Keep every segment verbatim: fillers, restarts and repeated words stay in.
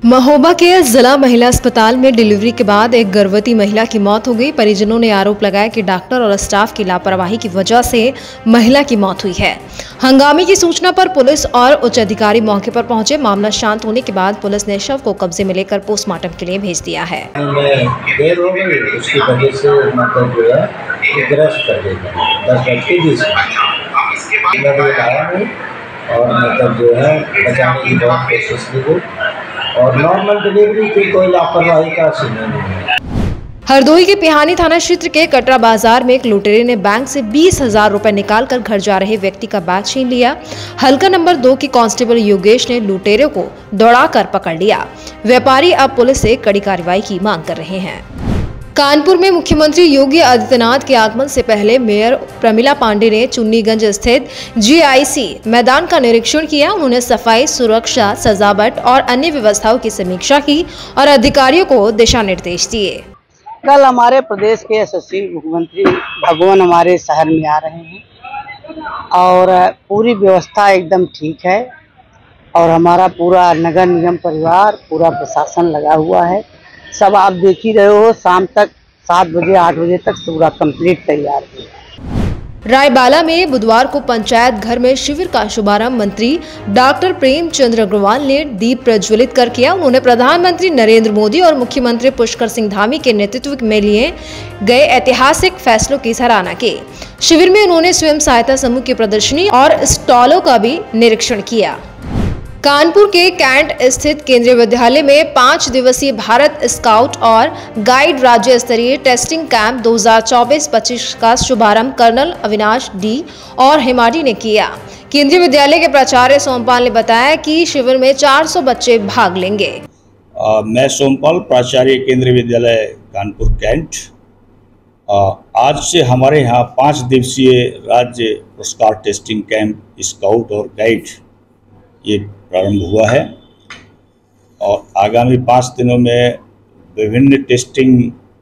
महोबा के जिला महिला अस्पताल में डिलीवरी के बाद एक गर्भवती महिला की मौत हो गई। परिजनों ने आरोप लगाया कि डॉक्टर और स्टाफ की लापरवाही की वजह से महिला की मौत हुई है। हंगामे की सूचना पर पुलिस और उच्च अधिकारी मौके पर पहुंचे। मामला शांत होने के बाद पुलिस ने शव को कब्जे में लेकर पोस्टमार्टम के लिए भेज दिया है। देर हो गई, उसकी वजह से मतलब जो है ग्रस्त कर देगा दस बज के बीस और मतलब जो है बचाने की बहुत कोशिश की गई और नॉर्मल डिलीवरी की कोई लापरवाही का सीन नहीं है। हरदोई के पिहानी थाना क्षेत्र के कटरा बाजार में एक लुटेरे ने बैंक से बीस हजार रुपए निकालकर घर जा रहे व्यक्ति का बैग छीन लिया। हल्का नंबर दो के कांस्टेबल योगेश ने लुटेरे को दौड़ाकर पकड़ लिया। व्यापारी अब पुलिस से कड़ी कार्रवाई की मांग कर रहे हैं। कानपुर में मुख्यमंत्री योगी आदित्यनाथ के आगमन से पहले मेयर प्रमिला पांडे ने चुन्नीगंज स्थित जीआईसी मैदान का निरीक्षण किया। उन्होंने सफाई, सुरक्षा, सजावट और अन्य व्यवस्थाओं की समीक्षा की और अधिकारियों को दिशा निर्देश दिए। कल हमारे प्रदेश के यशस्वी मुख्यमंत्री भगवान हमारे शहर में आ रहे हैं और पूरी व्यवस्था एकदम ठीक है और हमारा पूरा नगर निगम परिवार, पूरा प्रशासन लगा हुआ है। सब आप देख ही रहे हो, शाम तक सात बजे आठ बजे तक पूरा कंप्लीट तैयार है। रायबाला में बुधवार को पंचायत घर में शिविर का शुभारंभ मंत्री डॉक्टर प्रेमचंद्र अग्रवाल ने दीप प्रज्वलित कर किया। उन्होंने प्रधानमंत्री नरेंद्र मोदी और मुख्यमंत्री पुष्कर सिंह धामी के नेतृत्व में लिए गए ऐतिहासिक फैसलों की सराहना की। शिविर में उन्होंने स्वयं सहायता समूह की प्रदर्शनी और स्टॉलों का भी निरीक्षण किया। कानपुर के कैंट स्थित केंद्रीय विद्यालय में पांच दिवसीय भारत स्काउट और गाइड राज्य स्तरीय टेस्टिंग कैंप दो हज़ार चौबीस पच्चीस का शुभारंभ कर्नल अविनाश डी और हेमाडी ने किया। केंद्रीय विद्यालय के प्राचार्य सोमपाल ने बताया कि शिविर में चार सौ बच्चे भाग लेंगे। आ, मैं सोमपाल, प्राचार्य केंद्रीय विद्यालय कानपुर कैंट। आ, आज से हमारे यहाँ पाँच दिवसीय राज्य पुरस्कार टेस्टिंग कैंप स्काउट और गाइड ये प्रारंभ हुआ है और आगामी पाँच दिनों में विभिन्न टेस्टिंग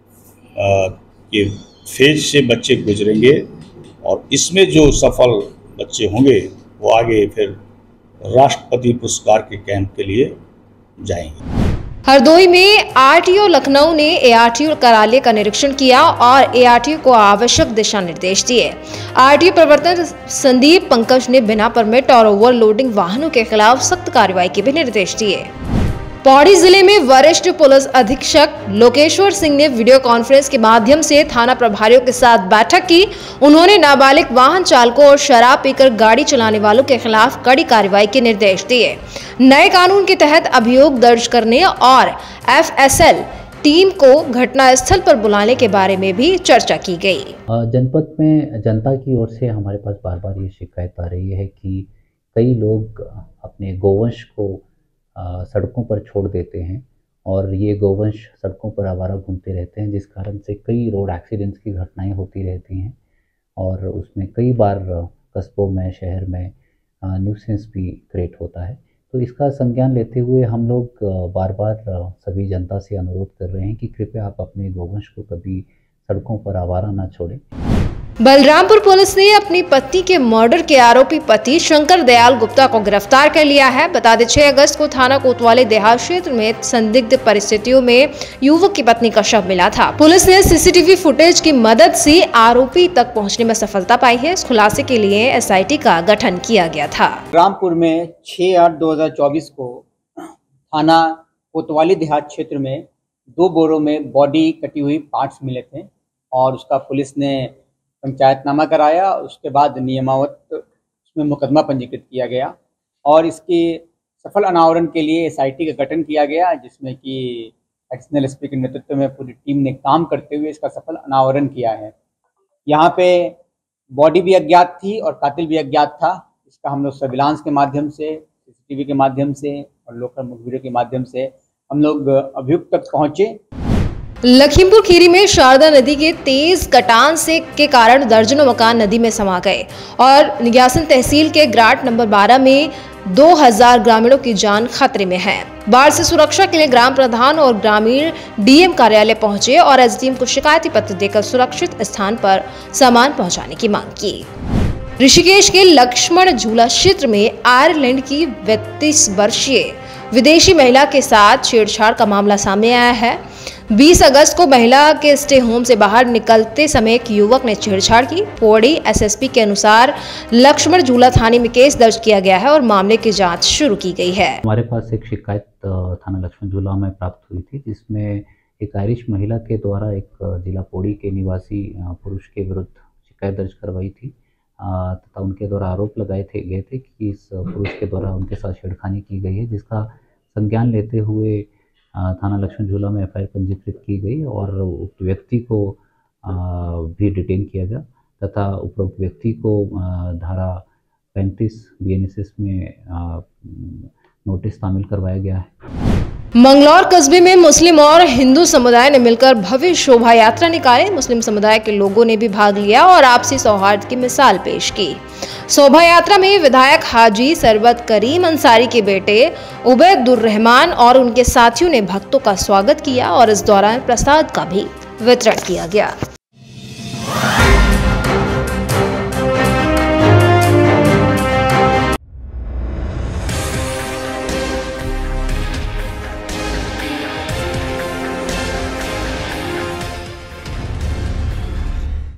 के फेज से बच्चे गुजरेंगे और इसमें जो सफल बच्चे होंगे वो आगे फिर राष्ट्रपति पुरस्कार के कैंप के लिए जाएंगे। हरदोई में आरटीओ लखनऊ ने एआरटीओ कार्यालय का निरीक्षण किया और एआरटीओ को आवश्यक दिशा निर्देश दिए। आरटीओ प्रवर्तन संदीप पंकज ने बिना परमिट और ओवरलोडिंग वाहनों के खिलाफ सख्त कार्रवाई के भी निर्देश दिए। पौड़ी जिले में वरिष्ठ पुलिस अधीक्षक लोकेश्वर सिंह ने वीडियो कॉन्फ्रेंस के माध्यम से थाना प्रभारियों के साथ बैठक की। उन्होंने नाबालिग वाहन चालकों और शराब पीकर गाड़ी चलाने वालों के खिलाफ कड़ी कार्रवाई के निर्देश दिए। नए कानून के तहत अभियोग दर्ज करने और एफएसएल टीम को घटनास्थल पर बुलाने के बारे में भी चर्चा की गई। जनपद में जनता की ओर से हमारे पास बार बार ये शिकायत आ रही है कि कई लोग अपने गोवंश को सड़कों पर छोड़ देते हैं और ये गोवंश सड़कों पर आवारा घूमते रहते हैं, जिस कारण से कई रोड एक्सीडेंट्स की घटनाएं होती रहती हैं और उसमें कई बार कस्बों में, शहर में न्यूसेंस भी क्रिएट होता है। तो इसका संज्ञान लेते हुए हम लोग बार बार सभी जनता से अनुरोध कर रहे हैं कि कृपया आप अपने गोवंश को कभी सड़कों पर आवारा ना छोड़ें। बलरामपुर पुलिस ने अपनी पत्नी के मर्डर के आरोपी पति शंकर दयाल गुप्ता को गिरफ्तार कर लिया है। बता दें छह अगस्त को थाना कोतवाली देहात क्षेत्र में संदिग्ध परिस्थितियों में युवक की पत्नी का शव मिला था। पुलिस ने सीसीटीवी फुटेज की मदद से आरोपी तक पहुंचने में सफलता पाई है। इस खुलासे के लिए एसआईटी का गठन किया गया था। बलरामपुर में छह आठ दो हजार चौबीस को थाना कोतवाली देहात क्षेत्र में दो बोरों में बॉडी कटी हुई पार्ट्स मिले थे और उसका पुलिस ने पंचायतनामा कराया। उसके बाद नियमावत उसमें मुकदमा पंजीकृत किया गया और इसके सफल अनावरण के लिए एसआईटी का गठन किया गया, जिसमें कि एडिशनल एसपी के नेतृत्व में पूरी टीम ने काम करते हुए इसका सफल अनावरण किया है। यहाँ पे बॉडी भी अज्ञात थी और कातिल भी अज्ञात था। इसका हम लोग सर्विलांस के माध्यम से, सीसीटीवी के माध्यम से और लोकल मुखबिरों के माध्यम से हम लोग अभियुक्त तक पहुँचे। लखीमपुर खीरी में शारदा नदी के तेज कटान से के कारण दर्जनों मकान नदी में समा गए और निग्यासन तहसील के ग्राट नंबर बारह में दो हज़ार ग्रामीणों की जान खतरे में है। बाढ़ से सुरक्षा के लिए ग्राम प्रधान और ग्रामीण डीएम कार्यालय पहुंचे और एसडीएम को शिकायती पत्र देकर सुरक्षित स्थान पर सामान पहुंचाने की मांग की। ऋषिकेश के लक्ष्मण झूला क्षेत्र में आयरलैंड की बत्तीस वर्षीय विदेशी महिला के साथ छेड़छाड़ का मामला सामने आया है। बीस अगस्त को महिला के स्टे होम से बाहर निकलते समय एक युवक ने छेड़छाड़ की। पौड़ी एसएसपी के अनुसार लक्ष्मण झूला थाने में केस दर्ज किया गया है और मामले की जांच शुरू की गई है। हमारे पास एक शिकायत थाना लक्ष्मण झूला में प्राप्त हुई थी, जिसमें एक आयरिश महिला के द्वारा एक जिला पौड़ी के निवासी पुरुष के विरुद्ध शिकायत दर्ज करवाई थी तथा उनके द्वारा आरोप लगाए थे गए थे कि इस पुरुष के द्वारा उनके साथ छेड़खानी की गई है, जिसका संज्ञान लेते हुए थाना लक्ष्मण झूला में एफ आई आर पंजीकृत की गई और उक्त व्यक्ति को भी डिटेन किया गया तथा उपरोक्त व्यक्ति को धारा पैंतीस बी एन एस एस में नोटिस शामिल करवाया गया है। मंगलौर कस्बे में मुस्लिम और हिंदू समुदाय ने मिलकर भव्य शोभा यात्रा निकाली। मुस्लिम समुदाय के लोगों ने भी भाग लिया और आपसी सौहार्द की मिसाल पेश की। शोभा यात्रा में विधायक हाजी सरबत करीम अंसारी के बेटे उबैदुर रहमान और उनके साथियों ने भक्तों का स्वागत किया और इस दौरान प्रसाद का भी वितरण किया गया।